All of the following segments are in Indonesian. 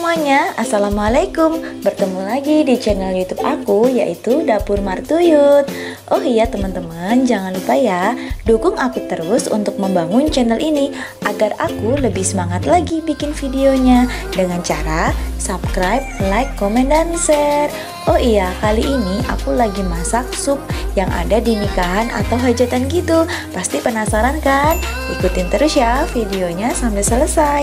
semuanya, Assalamualaikum. Bertemu lagi di channel YouTube aku, yaitu Dapur Martuyut. Oh iya teman-teman, jangan lupa ya, dukung aku terus untuk membangun channel ini agar aku lebih semangat lagi bikin videonya dengan cara subscribe, like, komen, dan share. Oh iya, kali ini aku lagi masak sup yang ada di nikahan atau hajatan gitu. Pasti penasaran kan? Ikutin terus ya videonya sampai selesai.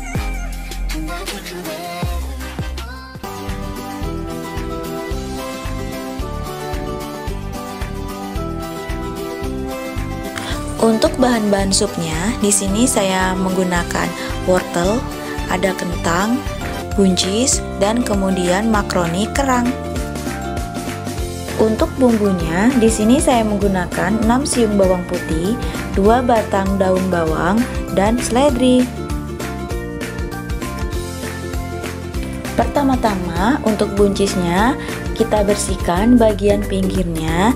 Untuk bahan-bahan supnya, di sini saya menggunakan wortel, ada kentang, buncis, dan kemudian makaroni kerang. Untuk bumbunya, di sini saya menggunakan 6 siung bawang putih, 2 batang daun bawang, dan seledri. Pertama-tama, untuk buncisnya, kita bersihkan bagian pinggirnya.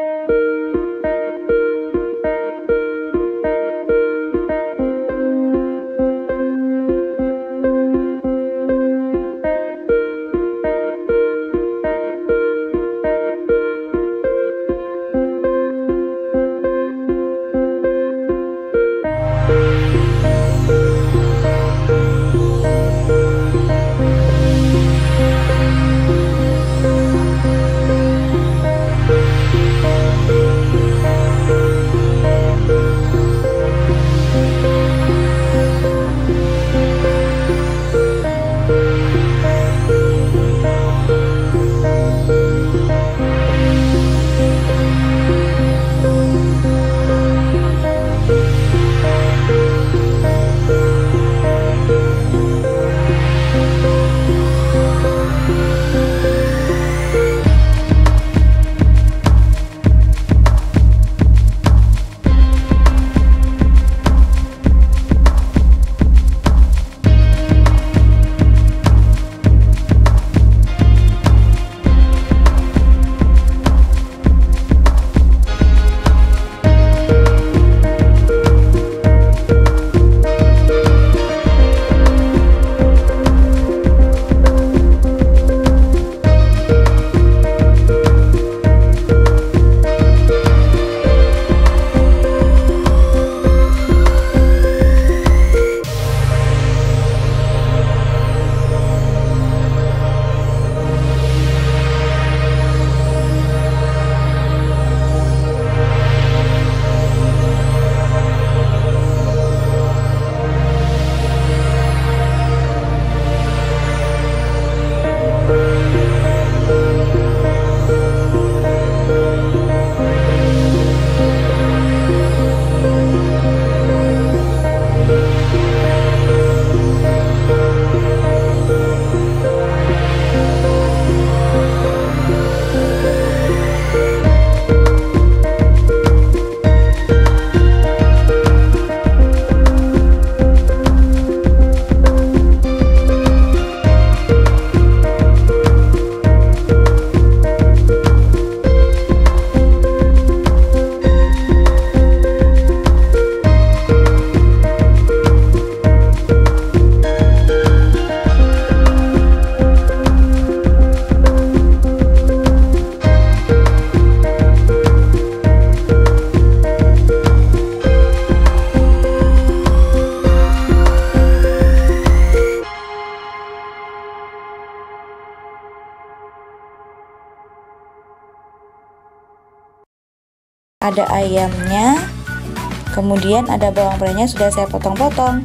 Ada ayamnya, kemudian ada bawang merahnya sudah saya potong-potong.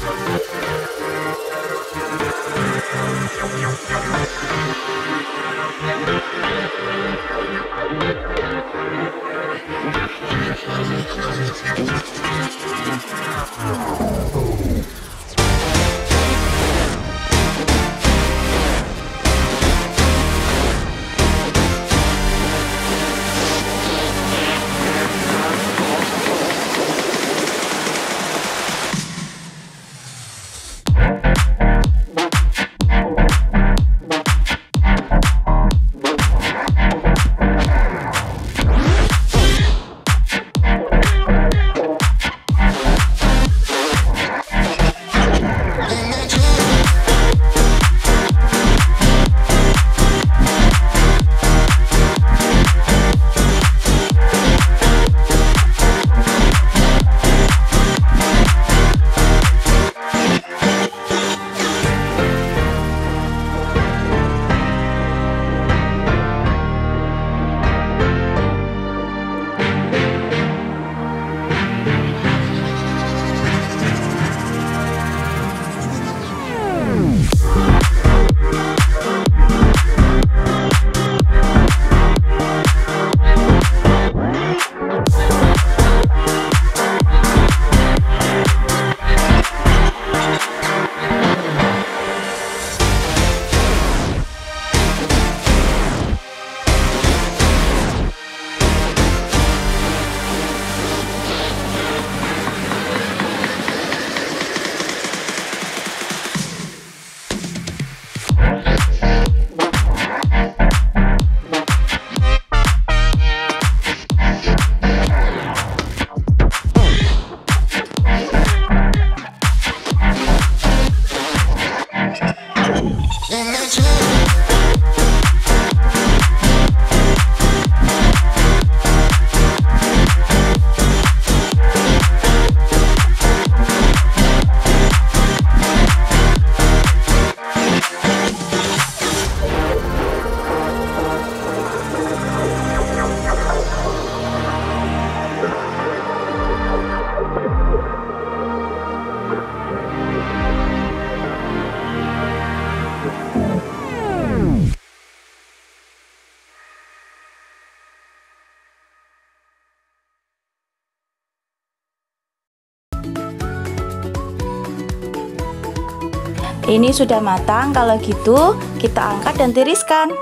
Ini sudah matang, kalau gitu kita angkat dan tiriskan.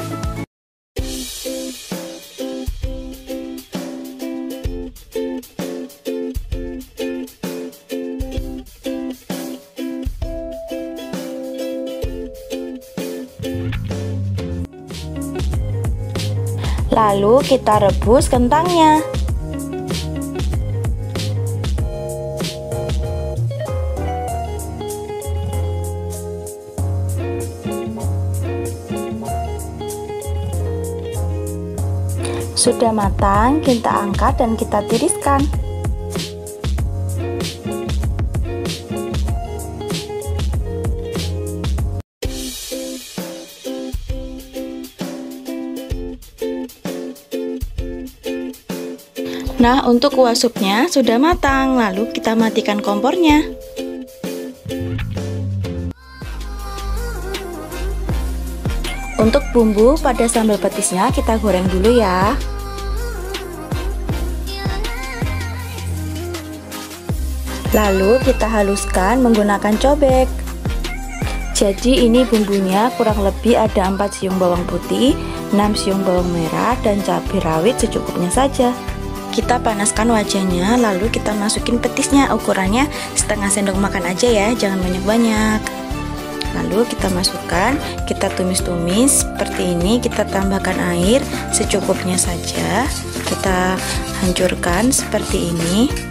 Lalu kita rebus kentangnya. Sudah matang, kita angkat dan kita tiriskan. Nah, untuk kuah supnya sudah matang, lalu kita matikan kompornya. Untuk bumbu pada sambal petisnya kita goreng dulu ya. Lalu kita haluskan menggunakan cobek. Jadi ini bumbunya kurang lebih ada 4 siung bawang putih, 6 siung bawang merah, dan cabai rawit secukupnya saja. Kita panaskan wajannya, lalu kita masukin petisnya. Ukurannya setengah sendok makan aja ya, jangan banyak-banyak. Lalu kita masukkan, kita tumis-tumis seperti ini. Kita tambahkan air secukupnya saja. Kita hancurkan seperti ini.